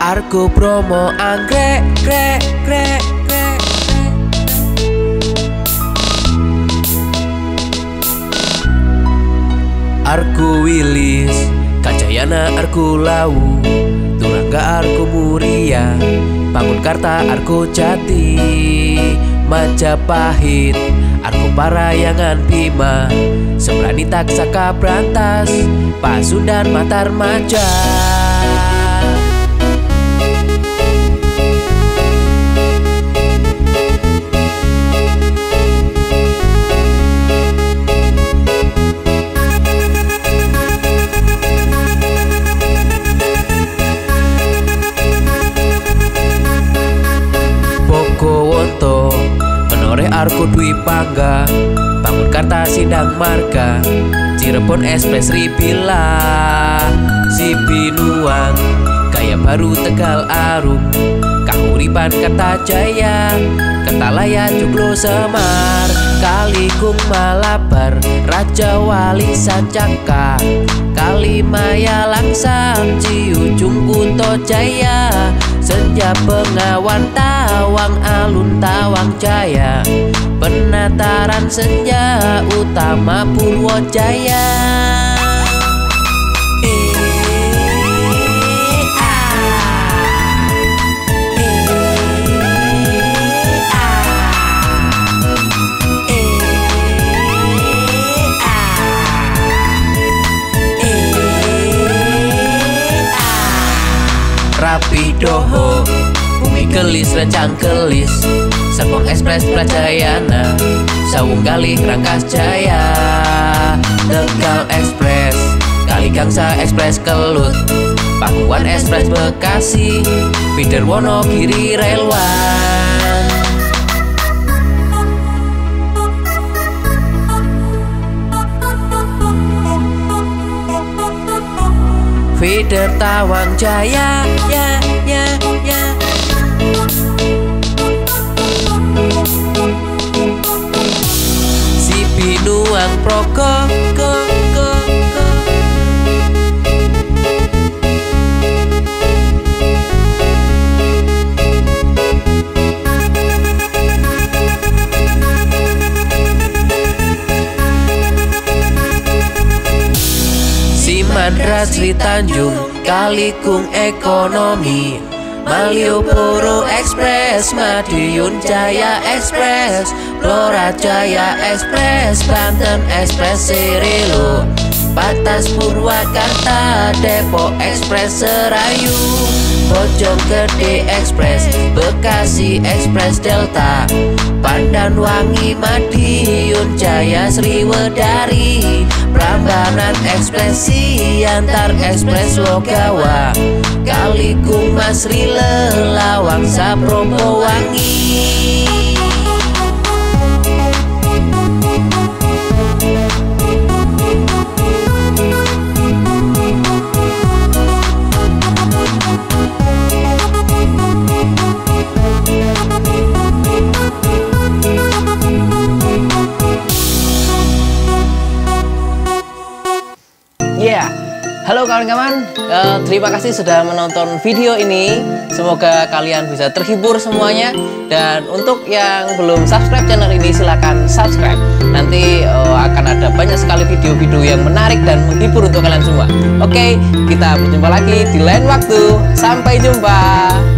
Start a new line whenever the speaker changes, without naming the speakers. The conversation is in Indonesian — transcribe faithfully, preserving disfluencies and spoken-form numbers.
Arku promo anggrek grek grek grek. Arku wilis Kajayana arku lawu, Turangga arku muria, Panggunkarta arku jati, Majapahit arku parayangan Bima, Sembrani Taksaka Brantas, Pasundan Matarmaja. Wonto Menoreh arku Dwi Pangga, Panggunkarta Sindang Marga, Cirebon Ekspres Ribila, Sibinuang, Gaya Baru Tegal Arum, Kahuripan Kertajaya, Kertalaya Joglo Semar, Kalikung Malabar, Raja Wali Sancaka, Kalimaya Langsam, Ciujung Kuntojaya, Senja Bengawan Tawang Alun Tawang Jaya, Penataran Senja Utama Purwojaya. Rapidoho, Bumi Kelis Rencang Kelis, Serpong Ekspres Prajayana, Sawung Galih Rangkas Jaya, Tegal Ekspres, Kaligangsa Ekspres Kelut, Pakuan Ekspres Bekasi, Feeder Wonogiri Railwan, Feeder Tawang Jaya, ya, ya, ya. Sibinuang Progo, go, go, go. Mandra Sri Tanjung, Kalikung Ekonomi, Malioboro Ekspres, Madiun Jaya Ekspres, Blora Jaya Ekspres, Banten Ekspres Serelo, Patas Purwakarta, Depok Ekspres Serayu, Bojonggede Ekspres, Bekasi Ekspres Delta, Pandanwangi Madiun Jaya Sriwedari, Prambanan Ekspres Siantar Ekspres Logawa, Kalikung Masri Lelawang Saprobowangi.
Ya, yeah. Halo kawan-kawan, uh, terima kasih sudah menonton video ini. Semoga kalian bisa terhibur semuanya. Dan untuk yang belum subscribe channel ini, silahkan subscribe. Nanti uh, akan ada banyak sekali video-video yang menarik dan menghibur untuk kalian semua. Oke, kita berjumpa lagi di lain waktu. Sampai jumpa.